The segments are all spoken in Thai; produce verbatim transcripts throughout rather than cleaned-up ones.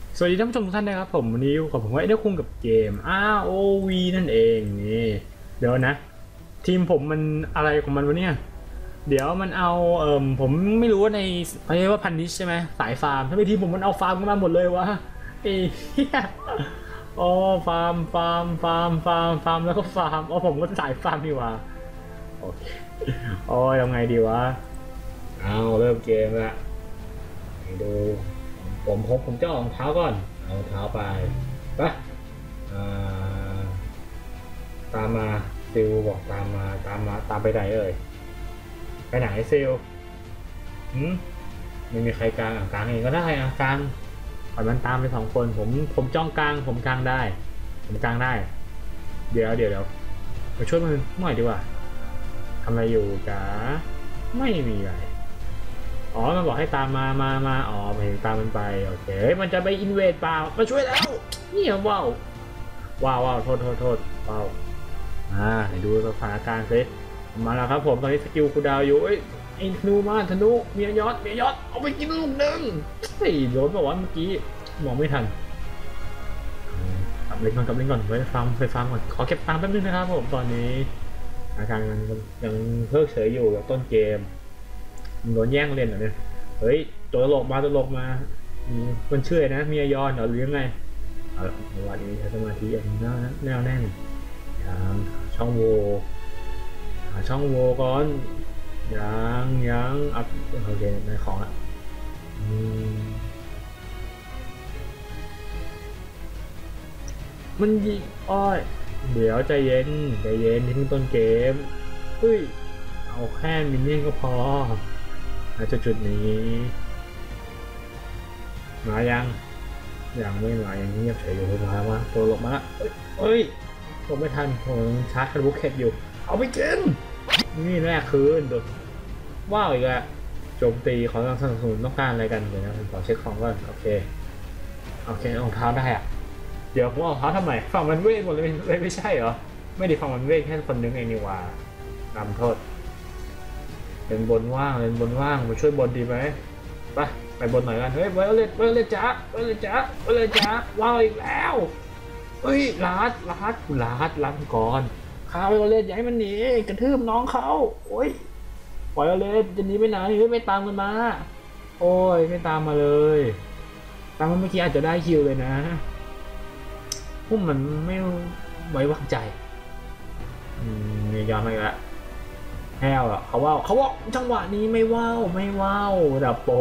สวัสดีท่านผู้ชมทุกท่านนะครับผมวันนี้อยู่กับผมว่าเอ็ดคุ้งกับเกม อาร์ โอ วี นั่นเองนี่เดี๋ยวนะทีมผมมันอะไรของมันวะเนี่ยเดี๋ยวมันเอาเอ่อผมไม่รู้ว่าในเขาเรียกว่าพันนิชใช่ไหมสายฟาร์มถ้าไม่ทีมผมมันเอาฟาร์มกันมาหมดเลยวะไอ้เหี้ยอ๋อฟาร์มฟาร์มฟาร์มฟาร์มฟาร์มแล้วก็ฟาร์มอ๋อผมก็สายฟาร์มนี่วะโอเคโอ้ยทำไงดีวะเอาเริ่มเกมละให้ดู ผมผมผมจะออกรองเท้าก่อนเอารองเท้าไปปะตามมาซิลบอกตามมาตามมาตามไปไหนเอ่ยไปไหนซิลหืมไม่มีใครกลางอ่ะกลางเองก็ได้อ่ะกลางปล่อยมันตามไปสองคนผมผมจ้องกลางผมกลางได้ผมกลางได้เดี๋ยวเดี๋ยวเดี๋ยวมาช่วยมันหน่อยดีกว่าทำอะไรอยู่จ๋าไม่มีอะไรอ๋อมันบอกให้ตามมามามาอ๋อไปตามมันไปโอเคมันจะไปอินเวดเปล่ามาช่วยแล้วนี่ว้าวว้าวว้าวโทษโทษโทษว้าวอ่าให้ดูสถานการณ์สิมาแล้วครับผมตอนนี้สกิลคูดาวอยู่เอ้ยไอ้ธนูมาธนูเมียยอดเมียยอดเอาไปกินลูกหนึ่งเฮ้ยโดนบอกว่าเมื่อกี้มองไม่ทันกลับเล่นก่อนกลับเล่นก่อนไปฟาร์มไปฟาร์มก่อนขอเก็บตังค์แป๊บนึงนะครับผมตอนนี้อาการมันยังเพิกเฉยอยู่กับต้นเกมโดนแย่งเล่นเหรอเนี่ยเฮ้ยตัวตลกมาตลกมามันเชื่อนะเมียยอนเหรอหรือยังไงเอาวันนี้ใช้สมาธิอย่างแน่แน่แน่นยังช่องโหว่หาช่องโหว่ก่อนยังยังอัพโอเคในของอ่ะมันยิงอ้อยเดี๋ยวใจเย็นใจเย็นที่เพิ่งต้นเกมเฮ้ยเอาแค่มินเนี่ยนก็พอณจุดนี้มายังยังไม่มายังเงียบเฉยอยู่มามาตัวหลบมาเอ้ยหลบไม่ทันผมชาร์จคาร์บุกเก็ตอยู่เอาไปกินนี่แรกคืนโดนว้าวอีกอะโจมตีขอสนับสนุนต้องการอะไรกันเดี๋ยวนะผมขอเช็คของก่อนโอเคโอเครองเท้าได้อะเดี๋ยวผมเอารองเท้าทำไมฝั่งมันเวทหมดเลยไม่ใช่เหรอไม่ได้ฝั่งมันเวทแค่คนนึงเองนี่ว่าตามโทษเป็นบนว่างเป็นบนว่างมาช่วยบนดีไหมไปไปบนหน่อยกันเฮ้ยไวโอเลตไวโอเลตจ้าไวโอเลตจ้าไวโอเลตจ้าว้าวอีกแล้วเฮ้ยลาดลาดลาดลันก่อนข้าไวโอเลตอย่าให้มันหนีกระทืบน้องเขาโอ้ยไวโอเลตจะหนีไปไหนเฮ้ยไม่ตามกันมาโอ้ยไม่ตามมาเลยตามมันเมื่อกี้อาจจะได้คิวเลยนะพวกมันไม่ไว้วางใจอืมนี่ยอมไปละแฮวอ่ะเขาว่าเขาว่าจังหวะนี้ไม่ว้าวไม่ว้าวดับโป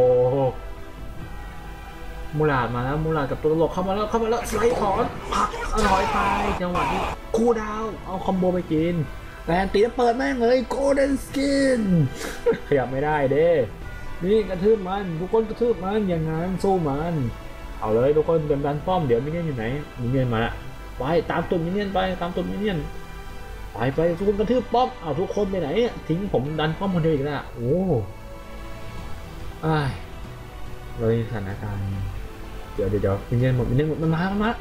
มูลาดมาแล้วมูลาดกับตัวตลกเข้ามาแล้วเข้ามาแล้วสไลด์ถอนผักอร่อยไปจังหวะนี้คูดาวเอาคอมโบไปกินแต่ตีเปิดแม่งเลยโกลเด้นสกินขยับไม่ได้เด้นี่กระทืบมันทุกคนกระทืบมันอย่างนั้นสู้มันเอาเลยทุกคนเดินดันป้อมเดี๋ยวมินเนี่ยนอยู่ไหนมินเนี่ยนมาละไปตามตุ่มมินเนี่ยนไปตามตุ่มมินเนี่ยนไปไปทุกคนกระทืบป้อมเอาทุกคนไปไหนทิ้งผมดันป้อมคนเดียวอีกแล้วโอ้ยเลยสถานการณ์เดี๋ยวเดี๋ยวมินเนี่ยนหมดมินเนี่ยนหมดมันมามันมา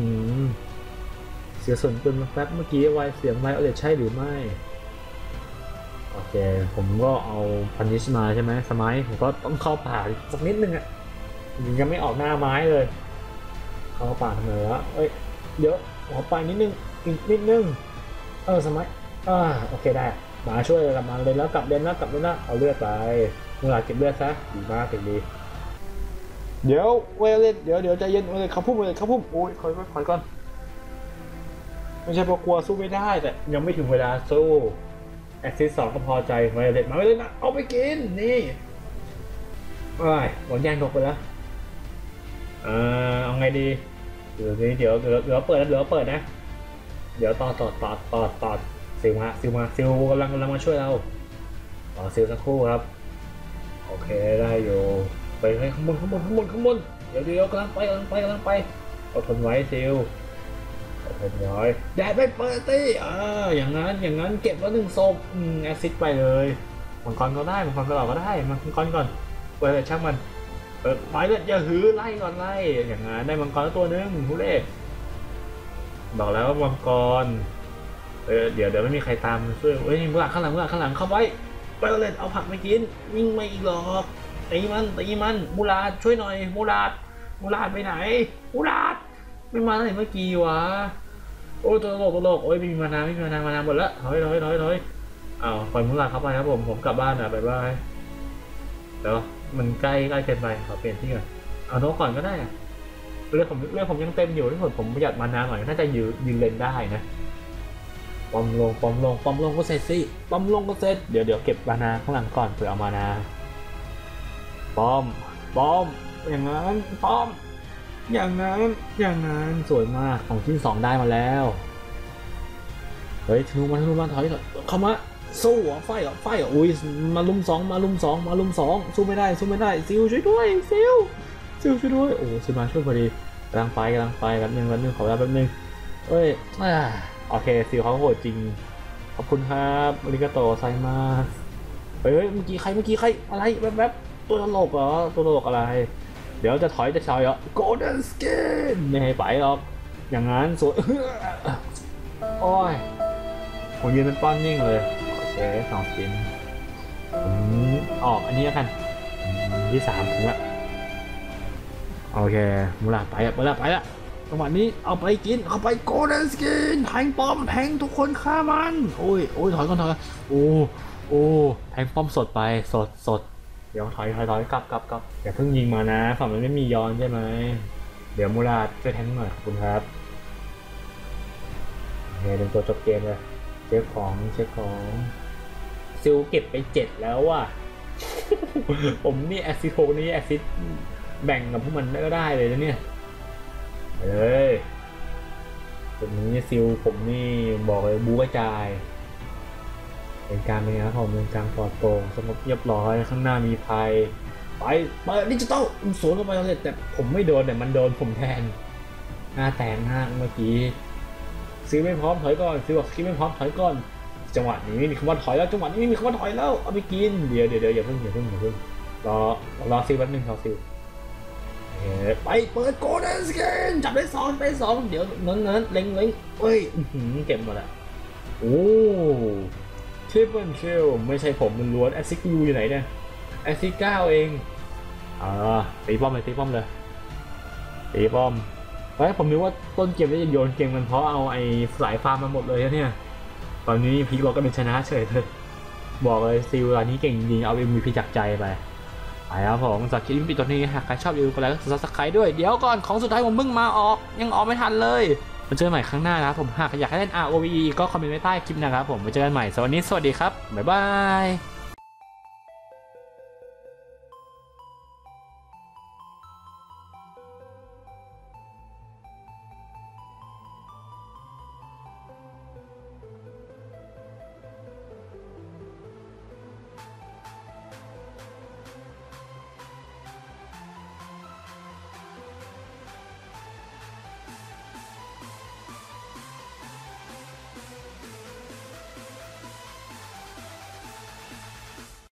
เสียส่วนปืนมาแป๊บเมื่อกี้ไวเสียงไวเอาเลยใช่หรือไม่โอเคผมก็เอาพันนิชมาใช่ไหมสมัยผมก็ต้องเข้าป่าสักนิดนึงอ่ะยังไม่ออกหน้าไม้เลยเข้าป่าทำไมวะเอ้ยเดี๋ยวขอไปนิดนึงอีกนิดนึงเออสมัยอ่าโอเคได้มาช่วยกลับมาเลยแล้วกลับเดินแล้วกลับเดินแล้วเอาเลือดไปเมื่อไหร่เก็บเลือดซะดีมากถึงดีเดี๋ยวเวลเดี๋ยวเดี๋ยวใจเย็นเลยเขาพุ่มเลยเขาพุ่มโอ้ยคอยคอยก่อนไม่ใช่เพราะกลัวสู้ไม่ได้แต่ยังไม่ถึงเวลาสู้แอคซิสสองก็พอใจเวลมาเลยนะเอาไปกินนี่ไอ้หมดแย่งตกไปแล้วเออเอาไงดีเดี๋ยวนี้เดี๋ยวเดี๋ยวเดี๋ยวเปิดแล้วเดี๋ยวเปิดนะเดี๋ยวต่อต่อต่อต่อต่อซิลมาซิลมาซิลกำลังกำลังมาช่วยเราต่อซิลสักครู่ครับโอเคได้อยู่ไปให้ข้างบนข้างบนข้างบนข้างบนเดี๋ยวเดี๋ยวกำลังไปกำลังไปกำลังไปอดทนไว้ซิลอดทนไว้แดดไม่เปิดตี้อ่าอย่างนั้นอย่างนั้นเก็บแล้วหนึ่งศพแอซิดไปเลยมังกรก็ได้มังกรก็หล่อก็ได้มังกรก่อนเปิดช่างมันเปิดไฟเลยอย่าหือไล่ก่อนไล่อย่างนั้นได้มังกรตัวนึงผู้เล่บอกแล้วว่ามังกรเออเดี๋ยวเดี๋ยวไม่มีใครตามช่วยเฮ้ยเมื่อข้างหลังเมื่อข้างหลังเข้าไว้ไปเลยเอาผักไปกินวิ่งไม่อีกหรอกตีมันตีมันมูลาดช่วยหน่อยมูลาดมูลาดไปไหนมูลาดไม่มาตั้งแต่เมื่อกี้วะโอ้ยตัวโลกตัวโลกโอ้ยไม่มีมานาไม่มีมานามานาหมดแล้วถอยถอยถอยถอยอ้าวปล่อยมูลาดเข้าไปครับผมผมกลับบ้านนะบ๊ายบายเดี๋ยวมันใกล้ใกล้เกินไปขอเปลี่ยนที่ก่อนเอาโน้ตก่อนก็ได้เรื่องผมเรื่องผมยังเต็มอยู่ที่ผมผมประหยัดมานาหน่อยน่าจะยืนยืนเลนได้นะปอมลงปอมลงปอมลงก็เสร็จสิปอมลงก็เสร็จเดี๋ยวเดี๋ยวเก็บมานาข้างหลังก่อนเผื่อเอามานาปอมปอมอย่างนั้นปอมอย่างนั้นอย่างนั้นสวยมากของที่สองได้มาแล้วเฮ้ยธนูมาธนูมาถอยถอยเข้ามาสู้เหรอไฟเหรอไฟเหรออุ้ยมาลุมสองมาลุมสองมาลุมสองสู้ไม่ได้สู้ไม่ได้ซิลช่วยด้วยซิลซิลช่วยด้วยโอ้ซิลมาช่วยพอดีกำลังไปกำลังไปแป๊บนึงแป๊บนึงขอเวลาแป๊บนึงเอ้ยโอเคซิลเขาโหดจริงขอบคุณครับอาริกาโตไซมาเฮ้ยเมื่อกี้ใครเมื่อกี้ใครอะไรแบบแบบตัวตลกเหรอตัวตลกอะไรเดี๋ยวจะถอยจะชอยเหรอ Golden Skin ไม่ให้ไปหรอกอย่างนั้นสวยโอ้ยผมยืนเป็นป้อนนิ่งเลยโอเคสองชิ้นผมออกอันนี้แล้วกันที่สามถึงละโอเคมูลาไปละไปละไปละจังหวะนี้เอาไปกินเอาไป Golden Skin แทงป้อมแทงทุกคนฆ่ามันโอ้ยโอ้ยถอยก่อนถอยโอ้โอ้แทงป้อมสดไปสดสดเดี๋ยวถอยถอยถอยกลับกลับกลับอย่าเพิ่งยิงมานะฝั่งมันไม่มีย้อนใช่ไหมเดี๋ยวมูลาช่วยแทงหน่อยขอบคุณครับโอเคเป็นตัวจบเกมเลยเช็คของเช็คของซิลเก็บไปเจ็ดแล้วว่ะ ผมนี่แอซิโทนี่แอซิดแบ่งกับพวกมันก็ได้เลยนะเนี่ยเฮ้ยผมนี้ซิลผมนี่บอกเลยบู๊กระจายเป็นการเป็นงานของเมืองกลางปลอดโปร่งสงบเรียบร้อยข้างหน้ามีภัยไปเปิดดิจิตอลสวนเข้าไปเลยแต่ผมไม่โดนแต่มันโดนผมแทนหน้าแตกหน้าเมื่อกี้ซิลไม่พร้อมถอยก่อนซิลบอกซิลไม่พร้อมถอยก่อนจังหวะนี้ไม่มีคำว่าถอยแล้วจังหวะนี้ไม่มีคำว่าถอยแล้วเอาไปกินเดี๋ยวเดี๋ยวเดี๋ยวอย่าเพิ่งอย่าเพิ่งอย่าเพิ่งรอรอซิลแป๊บนึงรอซิลไปเปิดโกลเด้นสกินจับได้สองได้สองเดี๋ยวเงินเงินเล็งเล็งเอ้ยเก็บหมดละโอ้ทริปเปิลคิลไม่ใช่ผมมันล้วนแอซิกยูอยู่ไหนเนี่ยแอซิก้าเองอ่าตีป้อมเลยตีป้อมเลยตีป้อมเพราะผมนึกว่าต้นเกมจะโยนเกมกันเพราะเอาไอ้สายฟาร์มมาหมดเลยเนี่ยตอนนี้พีคเราก็เป็นชนะเฉยเลยบอกเลยซิลตอนนี้เก่งจริงเอาเอ็มวีพีจากใจไปไปครับผมสำหรับคลิปนี้ตัวนี้หากใครชอบอย่าลืมกดไลค์กดซับสไครต์ด้วยเดี๋ยวก่อนของสุดท้ายผมเพิ่งมาออกยังออกไม่ทันเลยมาเจอกันใหม่ครั้งหน้านะครับผมหากอยากให้เล่น อาร์ โอ วี ก็คอมเมนต์ไว้ใต้คลิปนะครับผมมาเจอกันใหม่สวัสดีสวัสดีครับบ๊ายบาย